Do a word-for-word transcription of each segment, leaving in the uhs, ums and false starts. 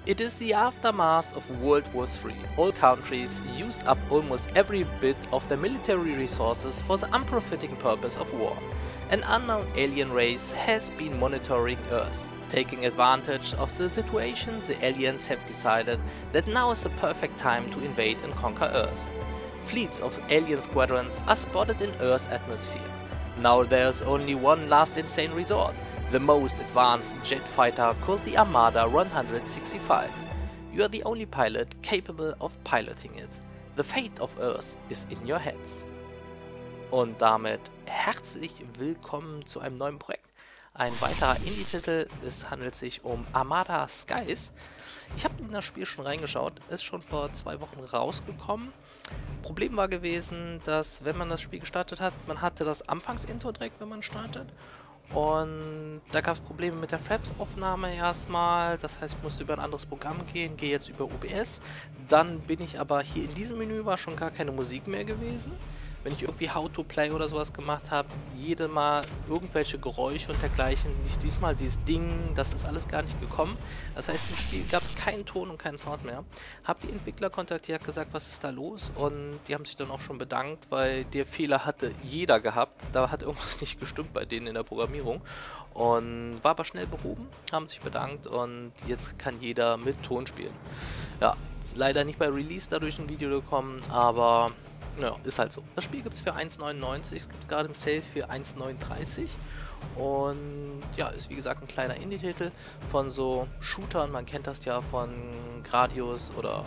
It is the aftermath of World War Three. All countries used up almost every bit of their military resources for the unprofiting purpose of war. An unknown alien race has been monitoring Earth. Taking advantage of the situation, the aliens have decided that now is the perfect time to invade and conquer Earth. Fleets of alien squadrons are spotted in Earth's atmosphere. Now there's only one last insane resort. The most advanced jet fighter called the Armada one sixty-five. You are the only pilot capable of piloting it. The fate of Earth is in your hands. Und damit herzlich willkommen zu einem neuen Projekt. Ein weiterer Indie-Titel, es handelt sich um Armada Skies. Ich habe in das Spiel schon reingeschaut, ist schon vor zwei Wochen rausgekommen. Problem war gewesen, dass wenn man das Spiel gestartet hat, man hatte das Anfangsintro direkt, wenn man startet. Und da gab es Probleme mit der Fraps-Aufnahme erstmal, das heißt ich musste über ein anderes Programm gehen, gehe jetzt über O B S. Dann bin ich aber hier in diesem Menü, war schon gar keine Musik mehr gewesen. Wenn ich irgendwie How to Play oder sowas gemacht habe, jede Mal irgendwelche Geräusche und dergleichen, nicht diesmal dieses Ding, das ist alles gar nicht gekommen. Das heißt, im Spiel gab es keinen Ton und keinen Sound mehr. Hab die Entwickler kontaktiert, gesagt, was ist da los? Und die haben sich dann auch schon bedankt, weil der Fehler hatte jeder gehabt. Da hat irgendwas nicht gestimmt bei denen in der Programmierung. Und war aber schnell behoben, haben sich bedankt und jetzt kann jeder mit Ton spielen. Ja, ist leider nicht bei Release dadurch ein Video gekommen, aber... Ja, ist halt so. Das Spiel gibt es für eins neunundneunzig, es gibt gerade im Sale für eins neununddreißig und ja, ist wie gesagt ein kleiner Indie-Titel von so Shootern, man kennt das ja von Gradius oder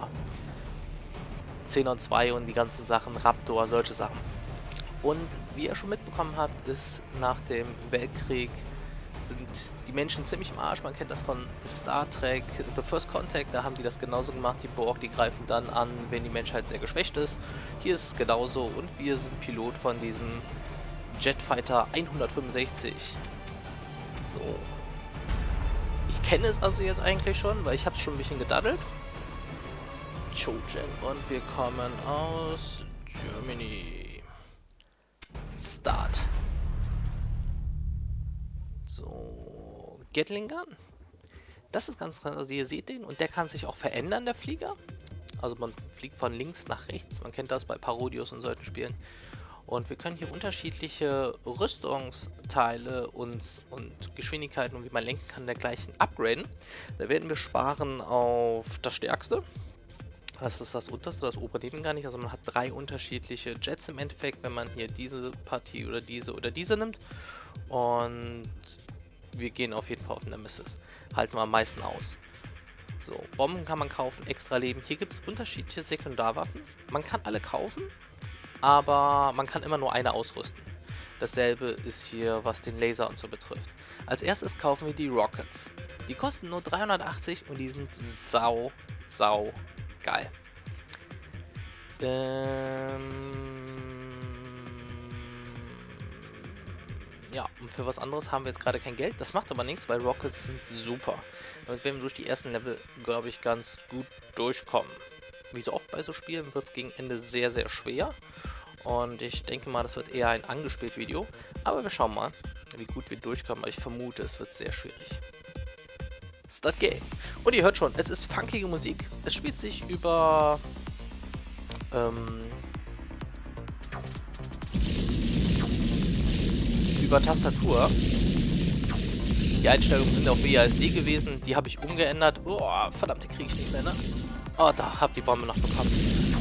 Xenon zwei und die ganzen Sachen, Raptor, solche Sachen. Und wie ihr schon mitbekommen habt, ist nach dem Weltkrieg sind die Menschen ziemlich im Arsch. Man kennt das von Star Trek, The First Contact, da haben die das genauso gemacht. Die Borg, die greifen dann an, wenn die Menschheit sehr geschwächt ist. Hier ist es genauso und wir sind Pilot von diesem Jetfighter hundertfünfundsechzig. So. Ich kenne es also jetzt eigentlich schon, weil ich habe es schon ein bisschen gedaddelt. Chojen und wir kommen aus Germany. Start. So, Gatling Gun. Das ist ganz interessant, also ihr seht den und der kann sich auch verändern, der Flieger. Also man fliegt von links nach rechts, man kennt das bei Parodius und solchen Spielen. Und wir können hier unterschiedliche Rüstungsteile uns und Geschwindigkeiten und wie man lenken kann dergleichen upgraden. Da werden wir sparen auf das Stärkste. Das ist das unterste, das obere nehmen gar nicht. Also man hat drei unterschiedliche Jets im Endeffekt, wenn man hier diese Partie oder diese oder diese nimmt. Und wir gehen auf jeden Fall auf Nemesis. Halten wir am meisten aus. So, Bomben kann man kaufen, extra Leben. Hier gibt es unterschiedliche Sekundarwaffen. Man kann alle kaufen, aber man kann immer nur eine ausrüsten. Dasselbe ist hier, was den Laser und so betrifft. Als erstes kaufen wir die Rockets. Die kosten nur dreihundertachtzig und die sind sau, sau geil. Ähm... Ja, und für was anderes haben wir jetzt gerade kein Geld. Das macht aber nichts, weil Rockets sind super. Und wenn wir durch die ersten Level, glaube ich, ganz gut durchkommen. Wie so oft bei so Spielen wird es gegen Ende sehr, sehr schwer. Und ich denke mal, das wird eher ein angespielt Video. Aber wir schauen mal, wie gut wir durchkommen. Aber ich vermute, es wird sehr schwierig. Start Game. Und ihr hört schon, es ist funkige Musik. Es spielt sich über... Ähm... über Tastatur. Die Einstellungen sind auf W A S D gewesen, die habe ich umgeändert. Oh, verdammt, die kriege ich nicht mehr, ne? Oh, da habe die Bombe noch bekommen.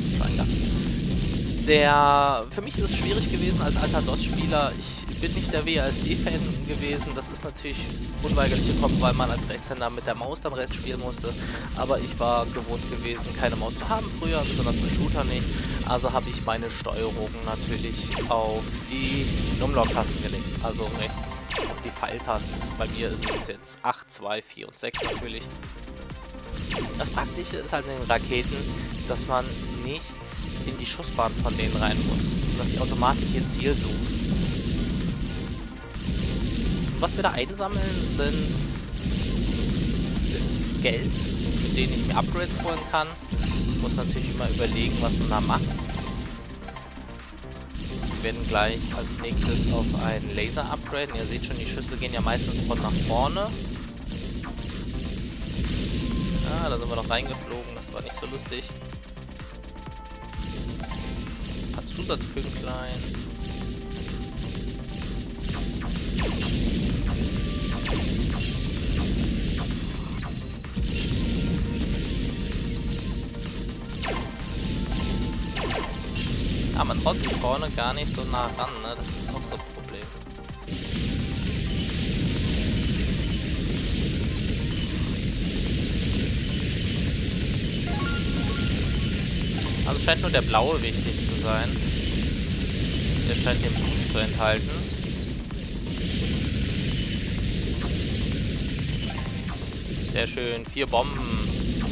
Der, für mich ist es schwierig gewesen als alter DOS-Spieler. Ich bin nicht der W A S D-Fan gewesen. Das ist natürlich unweigerlich gekommen, weil man als Rechtshänder mit der Maus dann rechts spielen musste. Aber ich war gewohnt gewesen, keine Maus zu haben früher, besonders bei Shooter nicht. Also habe ich meine Steuerung natürlich auf die Numlock-Tasten gelegt. Also rechts auf die Pfeiltasten. Bei mir ist es jetzt acht, zwei, vier und sechs natürlich. Das Praktische ist halt in den Raketen, dass man nicht in die Schussbahn von denen rein muss. Dass die automatisch ihr Ziel suchen. Was wir da einsammeln sind ist Geld, mit dem ich mir Upgrades holen kann. Ich muss natürlich immer überlegen, was man da macht. Wir werden gleich als nächstes auf einen Laser upgraden. Ihr seht schon, die Schüsse gehen ja meistens von nach vorne. Ah, da sind wir noch reingeflogen, das war nicht so lustig. Ein paar Zusatzpünktlein. Ah, man traut sich vorne gar nicht so nah ran, ne? Das ist auch so ein Problem. Also scheint nur der blaue wichtig zu sein. Der scheint den Boost zu enthalten. Sehr schön, vier Bomben.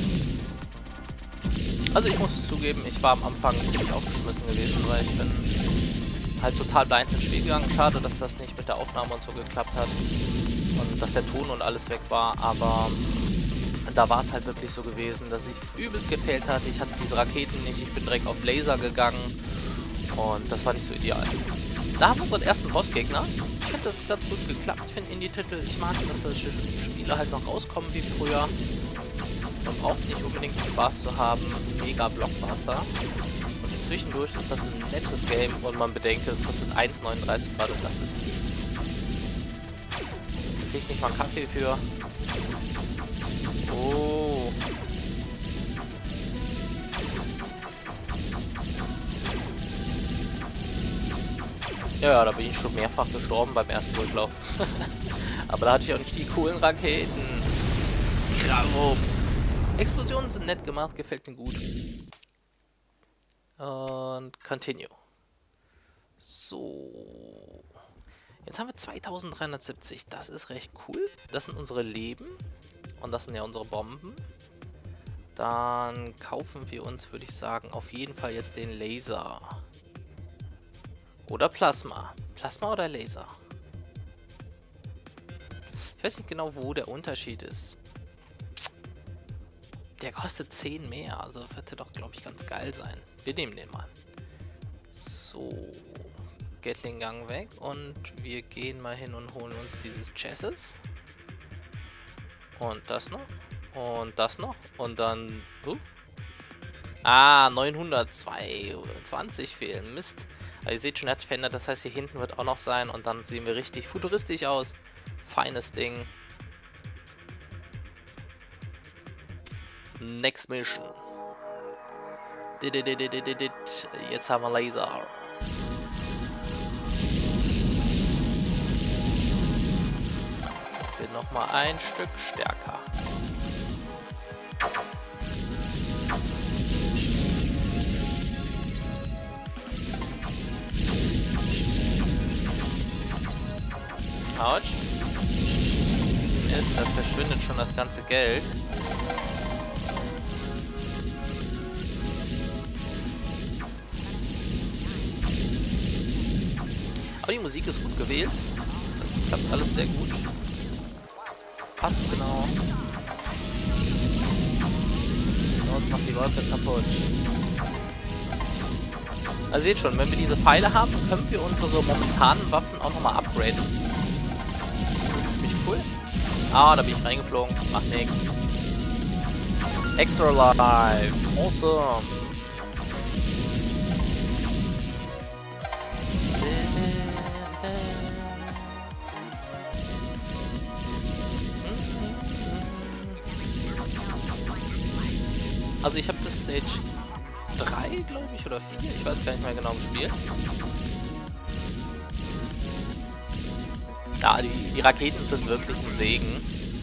Also ich muss zugeben, ich war am Anfang ziemlich aufgeschmissen gewesen, weil ich bin halt total blind ins Spiel gegangen. Schade, dass das nicht mit der Aufnahme und so geklappt hat und dass der Ton und alles weg war, aber da war es halt wirklich so gewesen, dass ich übelst gefailt hatte. Ich hatte diese Raketen nicht, ich bin direkt auf Laser gegangen und das war nicht so ideal. Da haben wir unseren ersten Bossgegner. Ich finde das ganz gut geklappt. Ich finde Indie-Titel, ich mag es, dass solche Spiele halt noch rauskommen wie früher. Man braucht nicht unbedingt um Spaß zu haben. Mega Blockbuster. Und zwischendurch ist das ein nettes Game und man bedenkt, es kostet eins neununddreißig gerade und das ist nichts. Da krieg ich nicht mal einen Kaffee für. Oh. Ja, ja, da bin ich schon mehrfach gestorben beim ersten Durchlauf. Aber da hatte ich auch nicht die coolen Raketen. Bravo. Explosionen sind nett gemacht, gefällt mir gut. Und continue. So. Jetzt haben wir zweitausenddreihundertsiebzig. Das ist recht cool. Das sind unsere Leben. Und das sind ja unsere Bomben. Dann kaufen wir uns, würde ich sagen, auf jeden Fall jetzt den Laser. Oder Plasma. Plasma oder Laser? Ich weiß nicht genau, wo der Unterschied ist. Der kostet zehn mehr, also wird der doch, glaube ich, ganz geil sein. Wir nehmen den mal. So. Gatling-Gang weg und wir gehen mal hin und holen uns dieses Chassis. Und das noch. Und das noch. Und dann... Uh. Ah, neunhundertzweiundzwanzig fehlen. Mist. Aber ihr seht schon, er hat verändert. Das heißt, hier hinten wird auch noch sein. Und dann sehen wir richtig futuristisch aus. Feines Ding. Next Mission. Jetzt haben wir Laser. Jetzt sind wir nochmal ein Stück stärker. Autsch. Ist, da verschwindet schon das ganze Geld. Aber die Musik ist gut gewählt. Das klappt alles sehr gut. Passt genau. Los, macht die Leute kaputt. Also seht schon, wenn wir diese Pfeile haben, können wir unsere momentanen Waffen auch nochmal upgraden. Das ist ziemlich cool. Ah, da bin ich reingeflogen. Macht nix. Extra Life. Awesome. Also ich habe das Stage drei, glaube ich, oder vier, ich weiß gar nicht mehr genau gespielt. Ja, die, die Raketen sind wirklich ein Segen.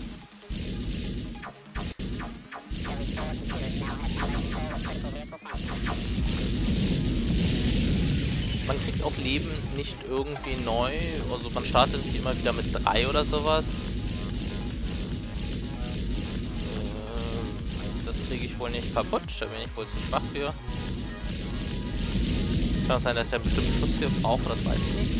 Man kriegt auch Leben nicht irgendwie neu, also man startet nicht immer wieder mit drei oder sowas. Kriege ich wohl nicht kaputt, da bin ich wohl zu schwach für. Kann auch sein, dass ich einen bestimmten Schuss für brauche, das weiß ich nicht.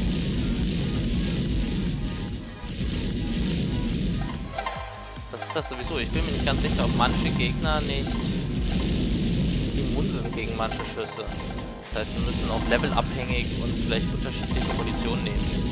Das ist das sowieso, ich bin mir nicht ganz sicher, ob manche Gegner nicht immun sind gegen manche Schüsse. Das heißt, wir müssen auch levelabhängig und vielleicht unterschiedliche Munition nehmen.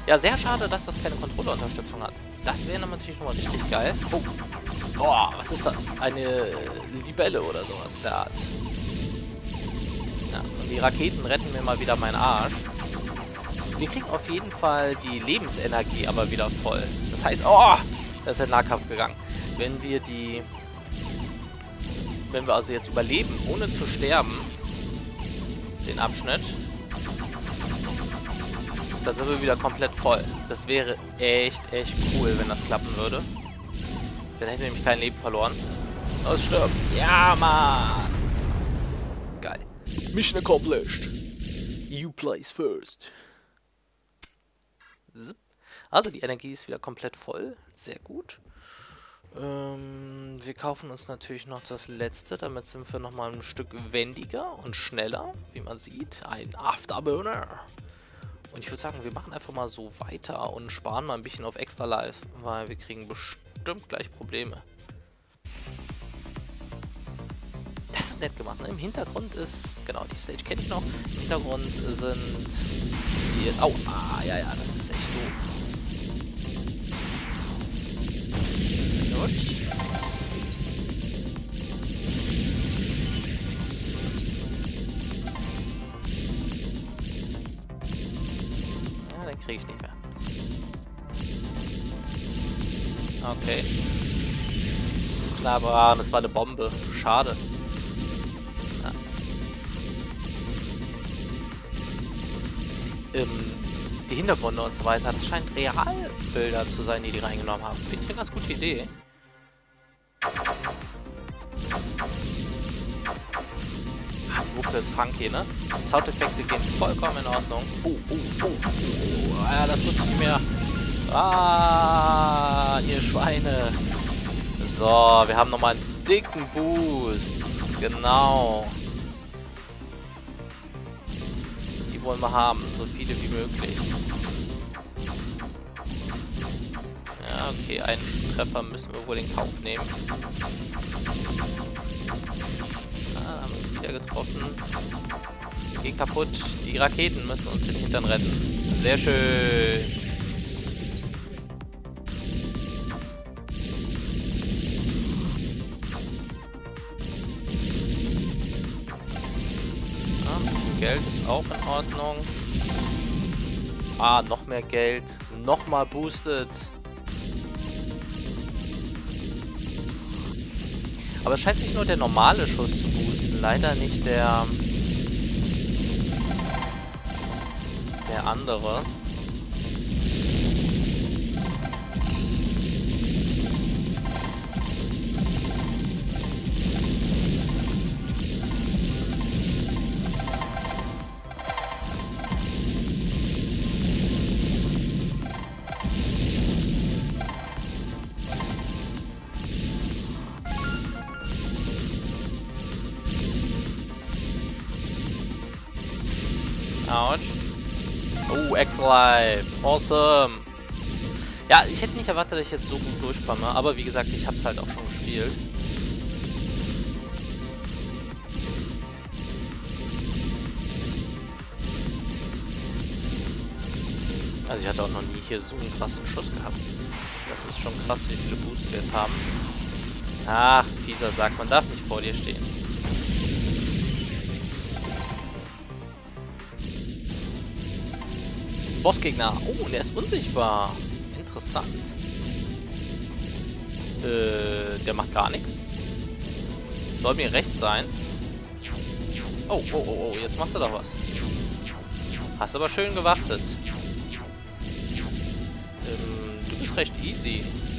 Ja, sehr schade, dass das keine Controller-Unterstützung hat. Das wäre natürlich nochmal richtig geil. Oh. Boah, was ist das? Eine Libelle oder sowas in der Art. Ja, und die Raketen retten mir mal wieder meinen Arsch. Wir kriegen auf jeden Fall die Lebensenergie aber wieder voll. Das heißt, oh, da ist der Nahkampf gegangen. Wenn wir die... Wenn wir also jetzt überleben, ohne zu sterben, den Abschnitt, dann sind wir wieder komplett voll. Das wäre echt, echt cool, wenn das klappen würde. Dann hätten wir nämlich kein Leben verloren. Ausstirben. Ja, Mann. Geil. Mission accomplished. You place first. Also die Energie ist wieder komplett voll. Sehr gut. Ähm, wir kaufen uns natürlich noch das letzte. Damit sind wir nochmal ein Stück wendiger und schneller. Wie man sieht. Ein Afterburner. Und ich würde sagen, wir machen einfach mal so weiter und sparen mal ein bisschen auf Extra Life. Weil wir kriegen bestimmt gleich Probleme. Das ist nett gemacht. Ne? Im Hintergrund ist, genau, die Stage kenne ich noch. Im Hintergrund sind die, oh, ah, ja, ja, das ist echt doof. Gut. Ja, den kriege ich nicht mehr. Okay. Klar, aber das war eine Bombe. Schade. Ähm, die Hintergründe und so weiter, das scheint Realbilder zu sein, die die reingenommen haben. Finde ich eine ganz gute Idee. Ah, die Mucke ist funky, ne? Die Soundeffekte gehen vollkommen in Ordnung. Oh, oh, oh, oh. Ja, das wusste ich nicht mehr. Ah, ihr Schweine. So, wir haben nochmal einen dicken Boost. Genau. Wollen wir haben, so viele wie möglich. Ja, okay, einen Treffer müssen wir wohl in Kauf nehmen. Ah, haben wir wieder getroffen. Geht kaputt. Die Raketen müssen uns den Hintern retten. Sehr schön. Geld ist auch in Ordnung. Ah, noch mehr Geld. Nochmal boostet. Aber es scheint sich nur der normale Schuss zu boosten. Leider nicht der... Der andere. Ouch. Oh, X-Life. Awesome. Ja, ich hätte nicht erwartet, dass ich jetzt so gut durchkomme. Aber wie gesagt, ich habe es halt auch schon gespielt. Also ich hatte auch noch nie hier so einen krassen Schuss gehabt. Das ist schon krass, wie viele Boosts wir jetzt haben. Ach, fieser Sack, man darf nicht vor dir stehen. Bossgegner. Oh, der ist unsichtbar. Interessant. Äh, der macht gar nichts. Soll mir recht sein. Oh, oh, oh, oh, jetzt machst du doch was. Hast aber schön gewartet. Ähm, du bist recht easy.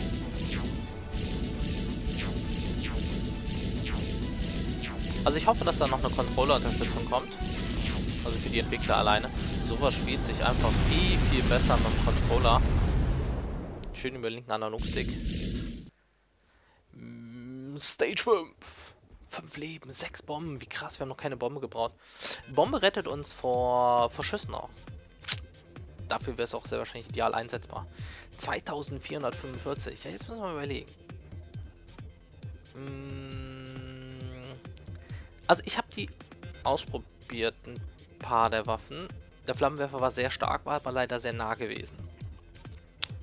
Also ich hoffe, dass da noch eine Controller-Unterstützung kommt. Also für die Entwickler alleine. Sowas spielt sich einfach viel, viel besser mit dem Controller. Schön über den linken Analogstick. Stage fünf. Fünf Leben, sechs Bomben. Wie krass, wir haben noch keine Bombe gebraucht. Bombe rettet uns vor, vor Schüssen auch. Dafür wäre es auch sehr wahrscheinlich ideal einsetzbar. zweitausendvierhundertfünfundvierzig. Ja, jetzt müssen wir mal überlegen. Also ich habe die ausprobiert, ein paar der Waffen. Der Flammenwerfer war sehr stark, war aber leider sehr nah gewesen.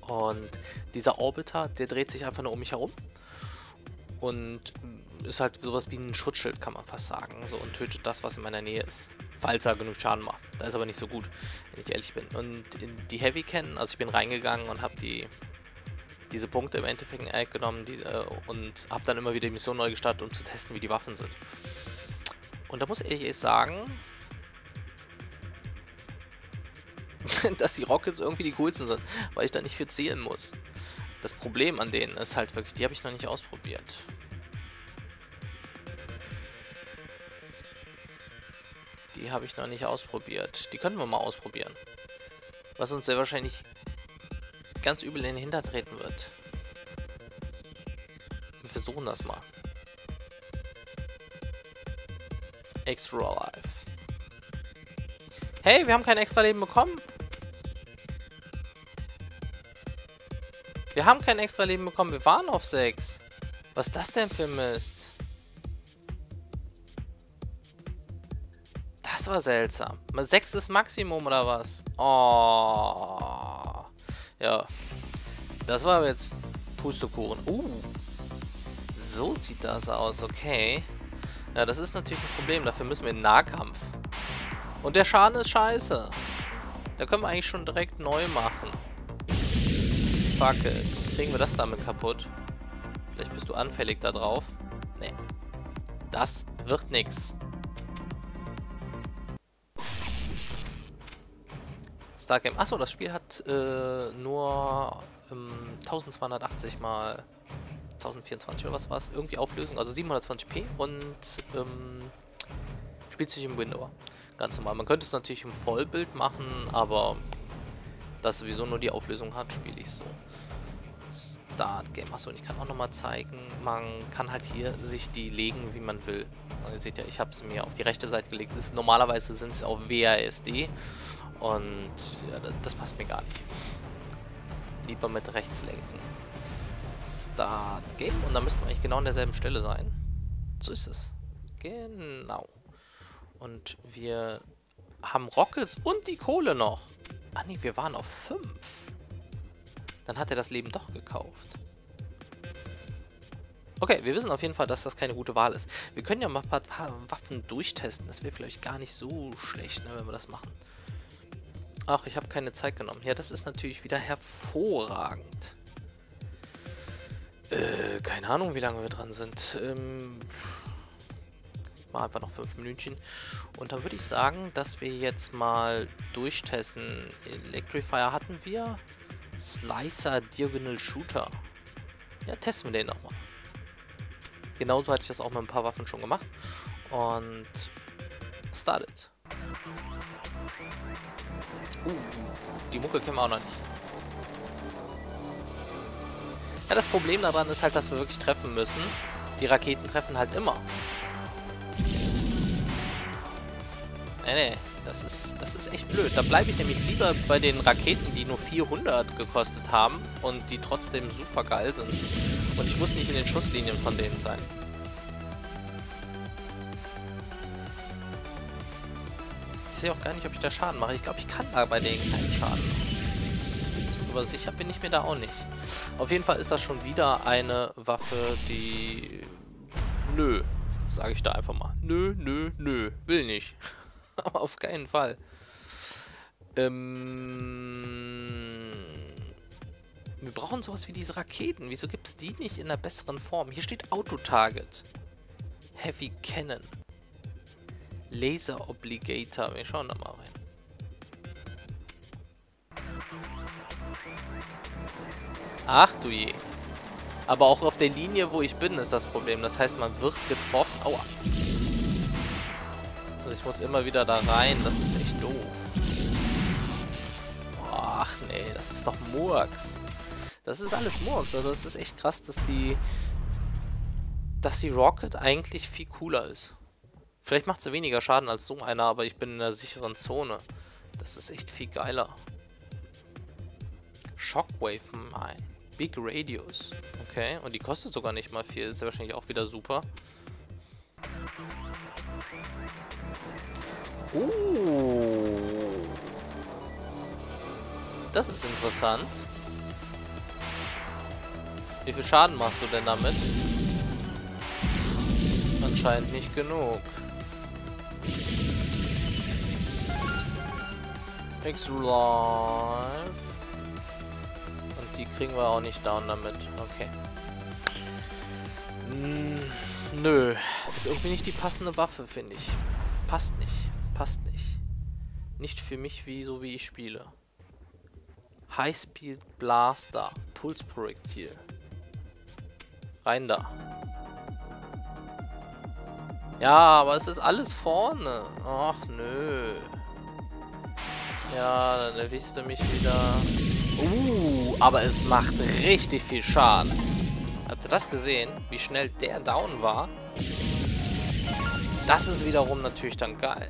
Und dieser Orbiter, der dreht sich einfach nur um mich herum. Und ist halt sowas wie ein Schutzschild, kann man fast sagen. So, und tötet das, was in meiner Nähe ist. Falls er genug Schaden macht. Da ist aber nicht so gut, wenn ich ehrlich bin. Und in die Heavy kennen, also ich bin reingegangen und habe die diese Punkte im Endeffekt genommen die, äh, und habe dann immer wieder die Mission neu gestartet, um zu testen, wie die Waffen sind. Und da muss ich ehrlich sagen, dass die Rockets irgendwie die coolsten sind, weil ich da nicht viel zählen muss. Das Problem an denen ist halt wirklich, die habe ich noch nicht ausprobiert. Die habe ich noch nicht ausprobiert. Die können wir mal ausprobieren. Was uns sehr wahrscheinlich ganz übel in den Hintern treten wird. Wir versuchen das mal. Extra Life. Hey, wir haben kein extra Leben bekommen. Wir haben kein extra Leben bekommen. Wir waren auf sechs. Was ist das denn für Mist? Das war seltsam. sechs ist Maximum oder was? Oh. Ja. Das war jetzt Pustekuchen. Uh. So sieht das aus. Okay. Ja, das ist natürlich ein Problem. Dafür müssen wir in den Nahkampf. Und der Schaden ist scheiße. Da können wir eigentlich schon direkt neu machen. Fuck it. Kriegen wir das damit kaputt? Vielleicht bist du anfällig da drauf. Nee. Das wird nix. Stargame. Achso, das Spiel hat äh, nur ähm, zwölfhundertachtzig mal tausendvierundzwanzig oder was war es? Irgendwie Auflösung. Also siebenhundertzwanzig p und ähm, spielt sich im Windows. Ganz normal. Man könnte es natürlich im Vollbild machen, aber da sowieso nur die Auflösung hat, spiele ich so. Start Game. Achso, und ich kann auch nochmal zeigen, man kann halt hier sich die legen, wie man will. Und ihr seht ja, ich habe sie mir auf die rechte Seite gelegt. Das ist, normalerweise sind sie auf W A S D und ja, das, das passt mir gar nicht. Lieber mit rechts lenken. Start Game und dann müssten wir eigentlich genau an derselben Stelle sein. So ist es. Genau. Und wir haben Rockets und die Kohle noch. Ah nee, wir waren auf fünf. Dann hat er das Leben doch gekauft. Okay, wir wissen auf jeden Fall, dass das keine gute Wahl ist. Wir können ja mal ein paar, paar Waffen durchtesten. Das wäre vielleicht gar nicht so schlecht, ne, wenn wir das machen. Ach, ich habe keine Zeit genommen. Ja, das ist natürlich wieder hervorragend. Äh, keine Ahnung, wie lange wir dran sind. Ähm... Mal einfach noch fünf Minütchen. Und dann würde ich sagen, dass wir jetzt mal durchtesten. Electrifier hatten wir. Slicer Diagonal Shooter. Ja, testen wir den nochmal. Genauso hatte ich das auch mit ein paar Waffen schon gemacht. Und started. Uh, die Mucke kennen wir auch noch nicht. Ja, das Problem daran ist halt, dass wir wirklich treffen müssen. Die Raketen treffen halt immer. Nee, nee, das ist, das ist echt blöd. Da bleibe ich nämlich lieber bei den Raketen, die nur vierhundert gekostet haben und die trotzdem super geil sind. Und ich muss nicht in den Schusslinien von denen sein. Ich sehe auch gar nicht, ob ich da Schaden mache. Ich glaube, ich kann da bei denen keinen Schaden machen. Aber sicher bin ich mir da auch nicht. Auf jeden Fall ist das schon wieder eine Waffe, die... Nö, sage ich da einfach mal. Nö, nö, nö, will nicht. Aber auf keinen Fall. Ähm, wir brauchen sowas wie diese Raketen. Wieso gibt es die nicht in einer besseren Form? Hier steht Auto-Target. Heavy Cannon. Laser Obligator. Wir schauen da mal rein. Ach du je. Aber auch auf der Linie, wo ich bin, ist das Problem. Das heißt, man wird getroffen. Aua. Also ich muss immer wieder da rein. Das ist echt doof. Ach nee, das ist doch Murks. Das ist alles Murks. Also es ist echt krass, dass die... dass die Rocket eigentlich viel cooler ist. Vielleicht macht sie weniger Schaden als so einer, aber ich bin in einer sicheren Zone. Das ist echt viel geiler. Shockwave Mine. Big Radius. Okay, und die kostet sogar nicht mal viel. Ist ja wahrscheinlich auch wieder super. Uh. Das ist interessant. Wie viel Schaden machst du denn damit? Anscheinend nicht genug. X-Life. Und die kriegen wir auch nicht down damit. Okay. Hm, nö. Ist irgendwie nicht die passende Waffe, finde ich. Passt nicht. Passt nicht. Nicht für mich, wie so wie ich spiele. Highspeed Blaster. Pulsprojektil. Rein da. Ja, aber es ist alles vorne. Ach, nö. Ja, dann erwischst du mich wieder. Uh, aber es macht richtig viel Schaden. Habt ihr das gesehen? Wie schnell der down war? Das ist wiederum natürlich dann geil.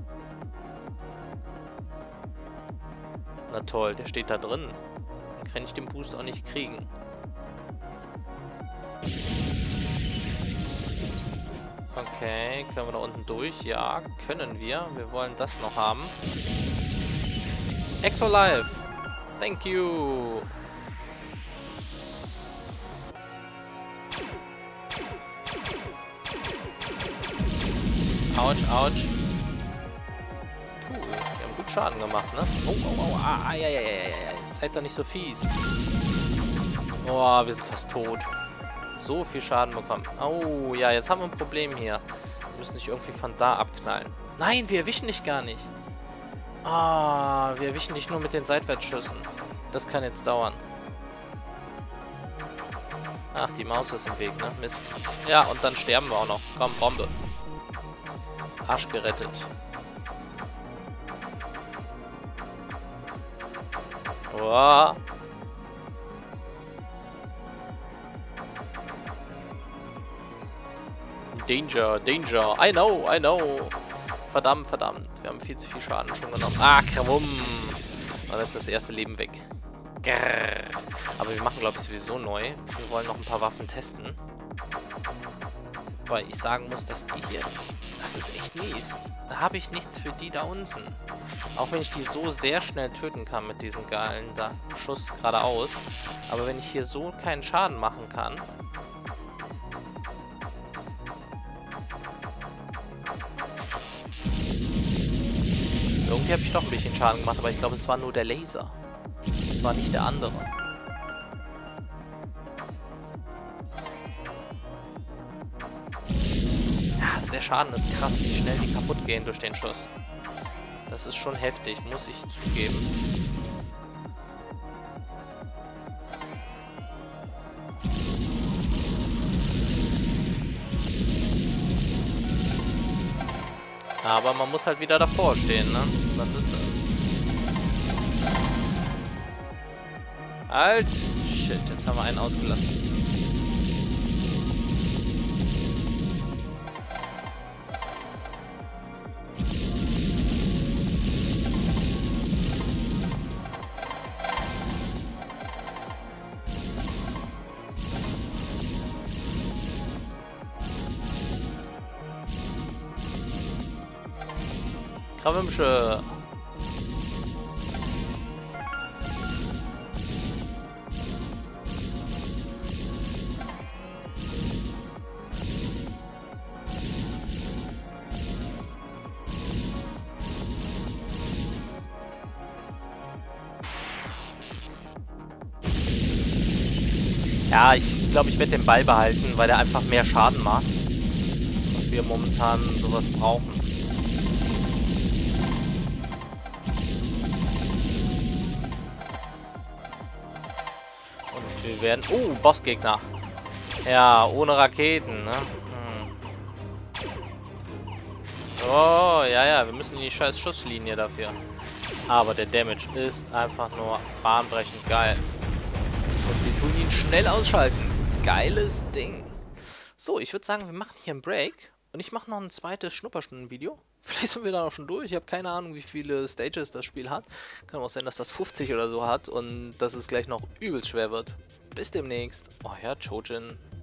Na toll, der steht da drin. Dann kann ich den Boost auch nicht kriegen. Okay, können wir da unten durch? Ja, können wir. Wir wollen das noch haben. Exo Life. Thank you. Autsch, autsch. Puh, wir haben gut Schaden gemacht, ne? Oh, oh, oh, ah, ja, ja, ja, ja, ja. Seid doch nicht so fies. Oh, wir sind fast tot. So viel Schaden bekommen. Oh, ja, jetzt haben wir ein Problem hier. Wir müssen dich irgendwie von da abknallen. Nein, wir erwischen dich gar nicht. Ah, wir erwischen dich nur mit den Seitwärtsschüssen. Das kann jetzt dauern. Ach, die Maus ist im Weg, ne? Mist. Ja, und dann sterben wir auch noch. Komm, Bombe. Arsch gerettet. Oh. Danger, Danger. I know, I know. Verdammt, verdammt. Wir haben viel zu viel Schaden schon genommen. Ah, krawum. Und dann ist das erste Leben weg. Grrr. Aber wir machen, glaube ich, sowieso neu. Wir wollen noch ein paar Waffen testen. Weil ich sagen muss, dass die hier... Das ist echt mies. Da habe ich nichts für die da unten. Auch wenn ich die so sehr schnell töten kann mit diesem geilen da Schuss geradeaus. Aber wenn ich hier so keinen Schaden machen kann... Irgendwie habe ich doch ein bisschen Schaden gemacht, aber ich glaube, es war nur der Laser. Es war nicht der andere. Ja, also der Schaden ist krass, wie schnell die kaputt gehen durch den Schuss. Das ist schon heftig, muss ich zugeben. Aber man muss halt wieder davor stehen, ne? Was ist das? Halt! Shit, jetzt haben wir einen ausgelassen. Krawimsche. Ja, ich glaube, ich werde den Ball behalten, weil er einfach mehr Schaden macht. Und wir momentan sowas brauchen. Und wir werden... Oh, Bossgegner. Ja, ohne Raketen, ne? Hm. Oh, ja, ja, wir müssen in die scheiß Schusslinie dafür. Aber der Damage ist einfach nur bahnbrechend geil. Und wir tun ihn schnell ausschalten. Geiles Ding. So, ich würde sagen, wir machen hier einen Break. Und ich mache noch ein zweites Schnupperstunden-Video. Vielleicht sind wir da auch schon durch. Ich habe keine Ahnung, wie viele Stages das Spiel hat. Kann auch sein, dass das fünfzig oder so hat. Und dass es gleich noch übelst schwer wird. Bis demnächst. Euer Chojin.